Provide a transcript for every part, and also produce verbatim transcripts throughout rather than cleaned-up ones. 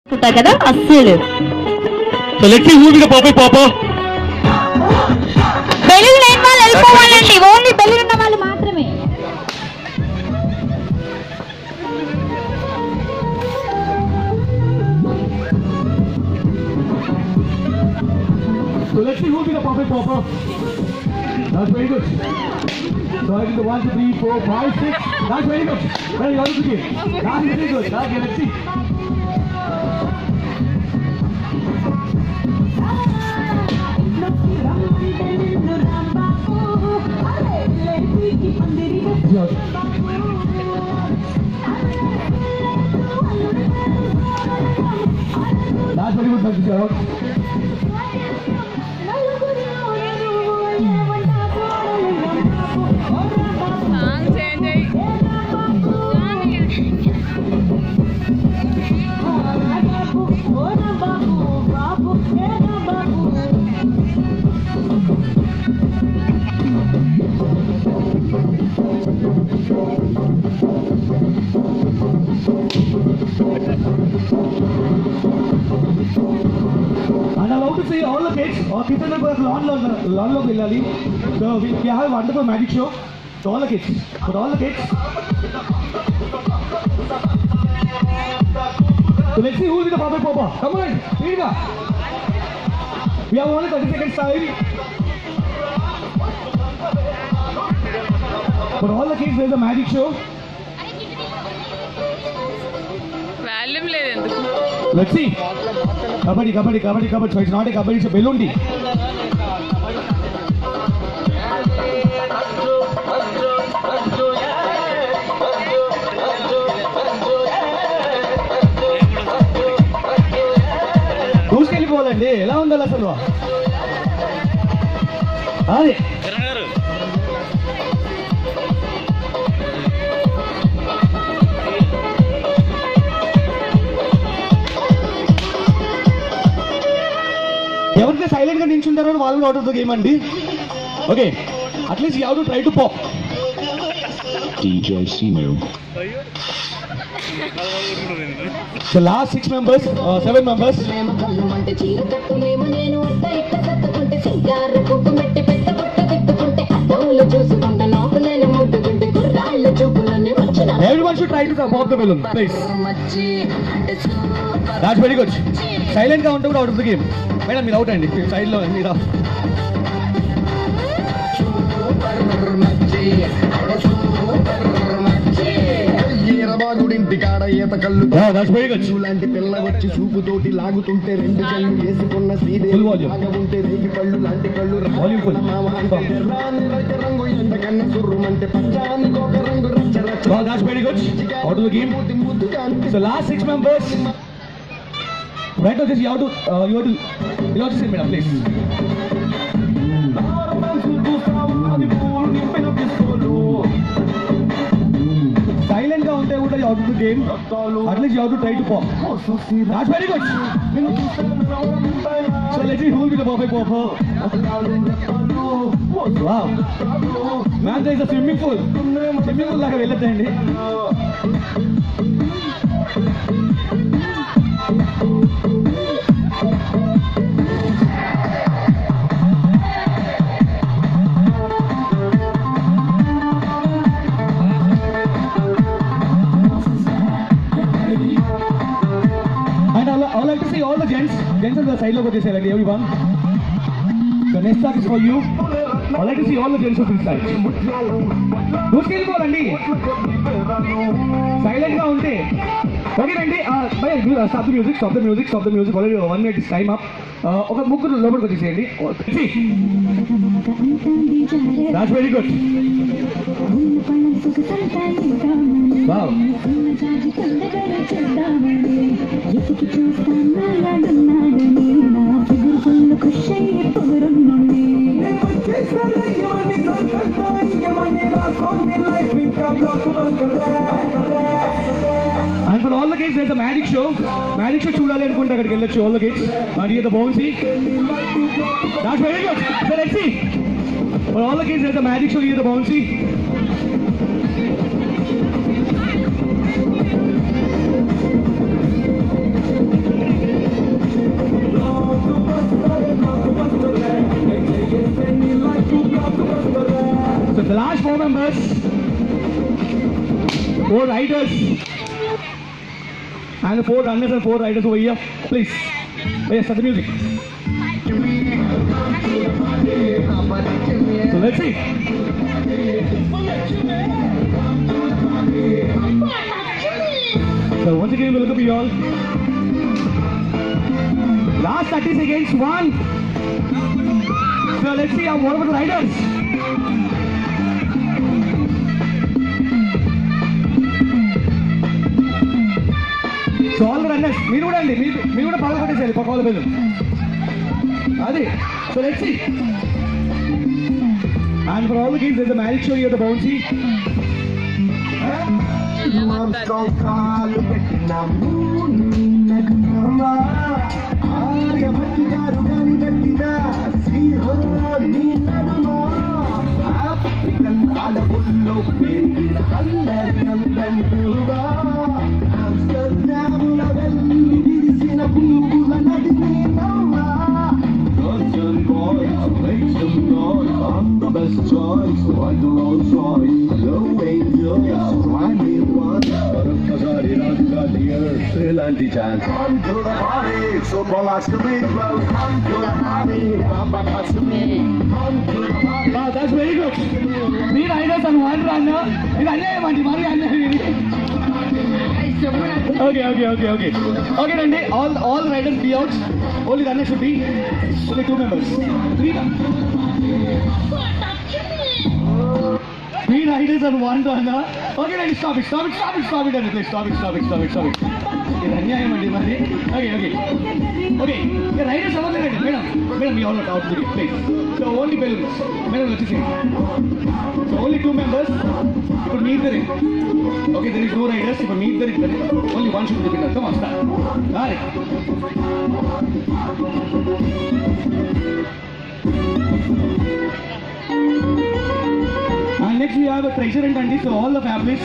కదా అస్సలు సెలెక్ట్ ఊరిగా పాపే పాప బెలూన్ లేని వాళ్ళు వెళ్ళిపోవాలండి, ఓన్లీ బెలూన్ ఉన్న వాళ్ళు మాత్రమే. సెలెక్ట్ ఊరిగా పాపే పాప. That's very good. So I think the one, two, three, four, five, six. That's very good. Very good. That's very good. That's good. Let's see. Yes. That's very good, Mister Sharad. And I'm about to say all the kids, or kids are going to lawn lawn log villali. So we, we have a wonderful magic show. So all the kids, for all the kids. So let's see who is the Papa Papa. Come on, here we have only thirty seconds time. For all the kids, there's a magic show. Let's see. Kabaddi, kabaddi, kabaddi, kabaddi. So it's not a kabaddi, it's a balloon tea. Who's going to go and day? Ela undala salwa. Adi. ఎవరైతే silent గా నిల్చుంటారో వాళ్ళు out of the game అండి. Okay, at least you have to try to pop. DJ Seenu. The last six members, uh, seven members. Everyone should try to pop the balloon, please. That's very good. Silent గా ఉంటే కూడా out of the game. Madam మీరు out అండి, side లో మీరు. That's very good. లాంటి పిల్ల వచ్చి చూపుతోటి లాగుతుంటే రెండు కళ్ళు వేసుకున్న శ్రీదేవి ఉంటే రేగి పళ్ళు లాంటి కళ్ళు రంగు ఎంతకన్నా సుర్రుమంటే పచ్చానికి ఒక రంగు. That's very good. Out of the game. So last six members. Right now, just you have to, uh, you have to, you have to say, madam, please. Silent ga unte kuda out of the game. At least you have to try to pop. That's very good. So let's see who will be the perfect popper. Wow. Man, there is a swimming pool. Swimming pool laga velladandi. I would like to see all the gents. Gents on the side logo this side, everyone. The next track is for you. I would like to see all the gents on this side. Who's going to go, Andy? Silent ga unte. Okay, Andy. Uh, stop the music. Stop the music. Stop the music. Already one minute is time up. Uh, okay, mukuru lower ko disayandi. See. That's very good. Wow. And for all the kids, there's a magic show. Magic show chudali anukunte akkadiki vellochu all the kids. And here the bouncy. That's very good. So let's see. For all the kids, there's a magic show. Here the bouncy. Last four members. Four riders. And four runners and four riders over here. Please. Yes, start the music. So let's see. So once again, welcome to you all. Last thirty seconds, one. So let's see how what about the riders? So all the runners, మీరు కూడా అండి, మీరు కూడా పగల కొట్టేసేయాలి పక్క వాళ్ళ balloon. అది. So let's see. And for all the kids, there's a magic show here at the bouncy. Best choice, what the wrong choice. No way, no. Try me once, but I'm Kazari, not got the earth. Still anti-chance. Come to the party, so relax the big bros. Come to the party, come back to me. Come to the party. Wow, that's very good. Three riders and one runner. It's Anya, Mandi, Mari Anya. Okay, okay, okay, okay. Okay, Randy, all all riders be out. Only runners should be only two members. Three. Three riders and one runner. Okay, Randy, stop it, stop it, stop it, stop it, Randy, please, stop it, stop it, stop it, stop it. It's Anya, Mandi, Mari. Okay, okay. Okay, the riders are all ready. Madam, madam, you all out to the gate, please. So only balloons. Madam, let's see. So only two members. You could meet the ring. Okay, there is no riders. You could meet the ring. Only one should be the winner. Come on, start. All right. And next we have a treasure hunt, and so all the families.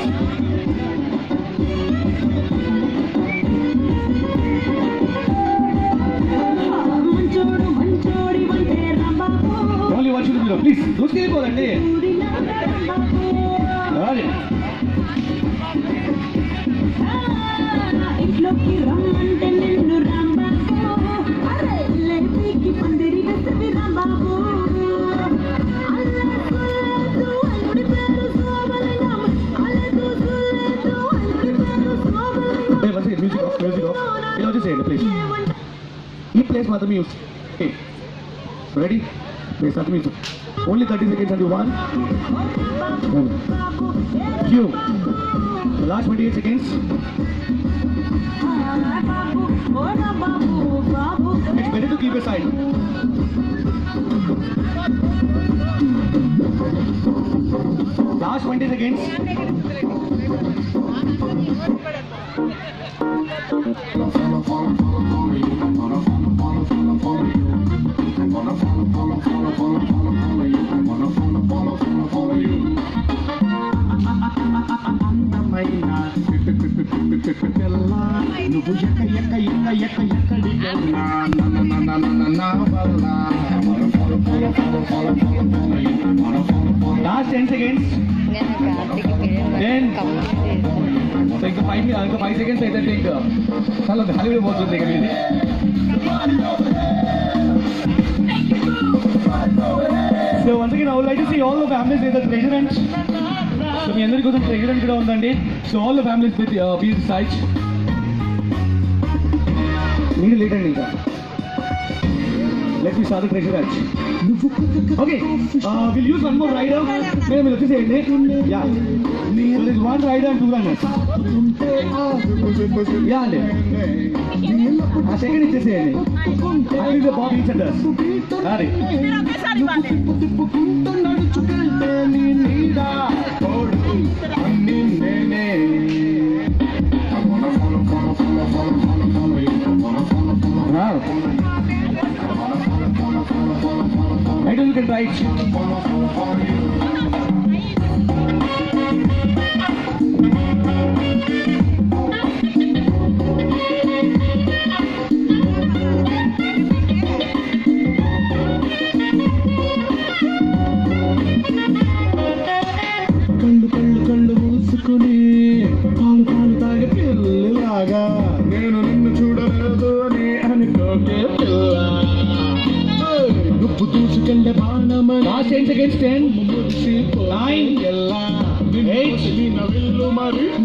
Only one should be below. Please, don't stay for that day. All right. Hey, one second, music off, music off. You know, just say it, please. He plays Mother music. Okay. Ready? Play start the music. Only thirty seconds until one. One. Cue. The last twenty-eight seconds. It's better to keep aside. Last twenty seconds. Last ten seconds. Ten. So you five minutes, five seconds. I think. Hello, Hollywood was doing it. So once again, I would like to see all the families with the treasure hunt. So we are going to treasure hunt on that day. So all the families with uh, be inside. Need later, later. Let's start the treasure hunt. Okay, uh, we'll use one more rider. Madam, let's say it. Yeah. So there's one rider and two runners. Yeah, a second is this here. I will the ball each other. Alright. Wow. I know you can try it.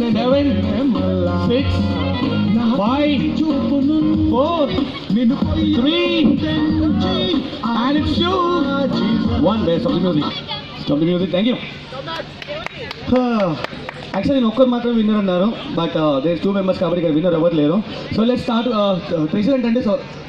Seven six five four three and it's you. One best of the music. Stop the music. Thank you. Actually నేను ఒక్కరు మాత్రం winner అన్నారు but there two members కాబట్టి ఇక్కడ winner ఎవరు లేరు so let's start president అంటే so